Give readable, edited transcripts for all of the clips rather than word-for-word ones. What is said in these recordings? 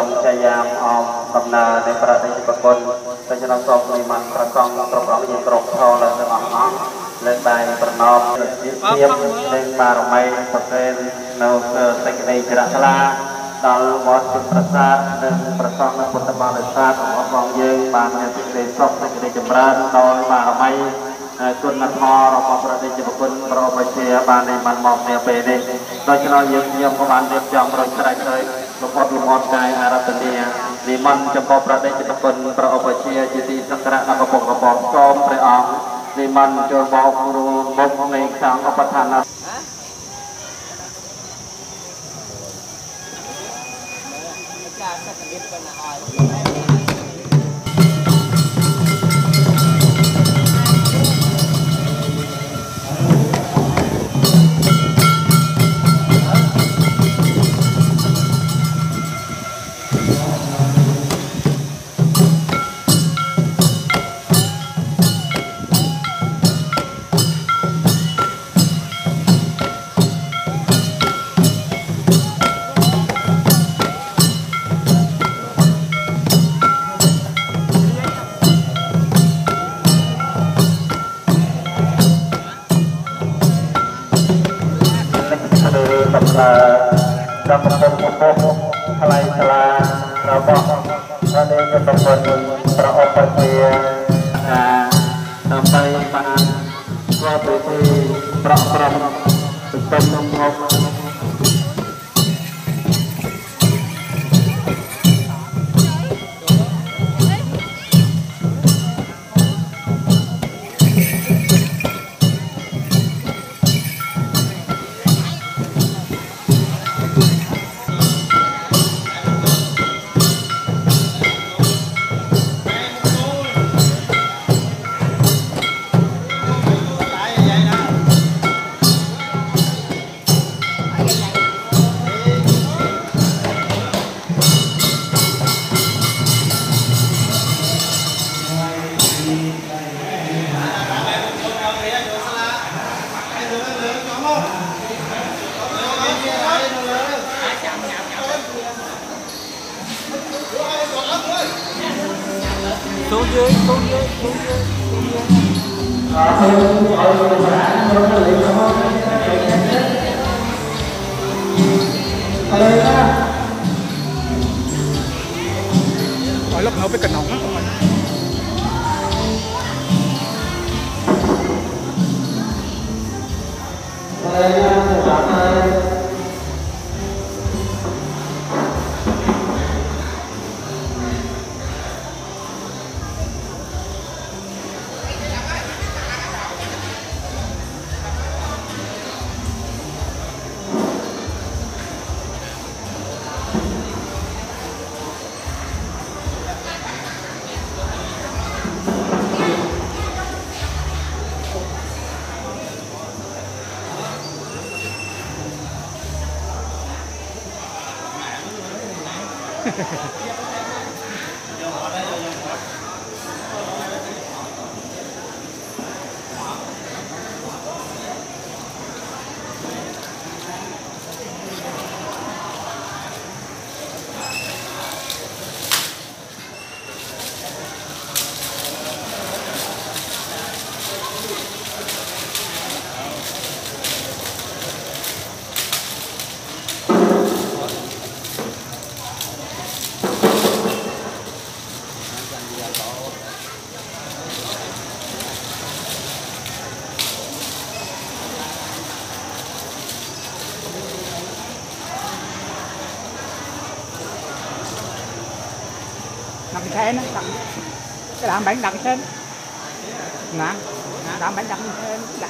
trong chayam cầm nà để para đây cho con tôi cho nó xong thì mình para con trong đó những trộn thô là nó óng lên bài para nộp tiếp lên mà rồi may phần lên nấu xây cái này ra la đào một phần prasad nên prasad là một tấm bản sát của con dương bàn nhà xây cái sóc xây cái chấm ra đào mà rồi mayคุณนัทพรเราประเดี๋ยวคุณเราไปเชียร์บานในมันมองเนี่ยไปเนี่ยโดยเฉพาะยังประมาณเดือนจอมเราใช้เลยหลวงพ่อลุงมอนกายอารัตเนียดีมันจะพอประเดี๋ยวคุณเราไปเชียร์จิตสักการะนักปกกระบอกจอมไปอ่างดีมันจะบอกรู้มุกในทางประธานาเราเป็นคนอะไรสลาเราบอกเราเดินจะเป็นคนเราออกไปเที่ยวต่อไปมาก็ไปที่ประกอบเป็นนมพกxuống dưới ở lớp ở với cành nòng á không đặng sen á, cái đạm bản đặng sen nè, đạm bản đặng sen đặng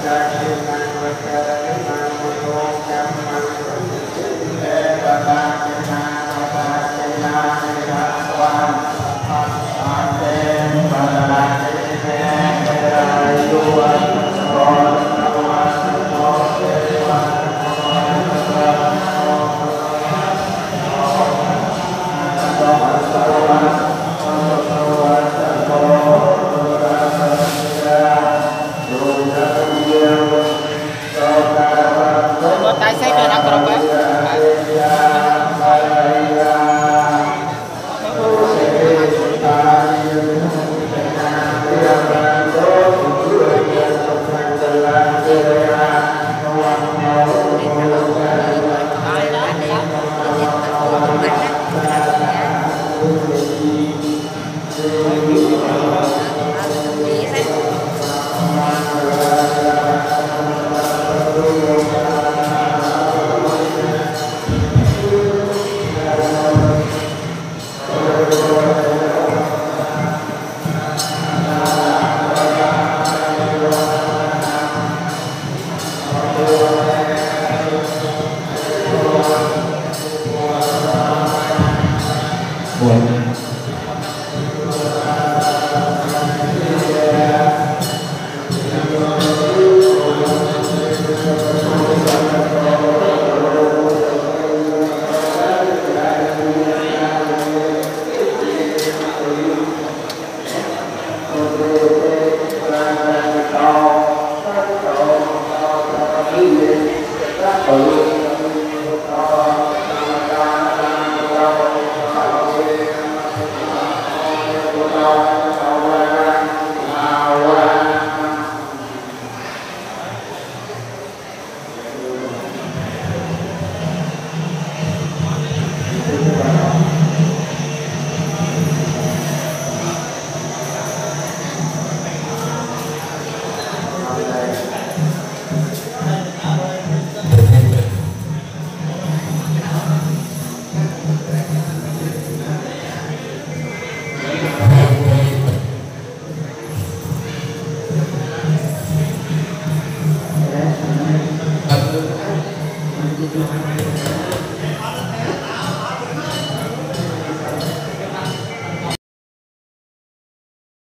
Thank you.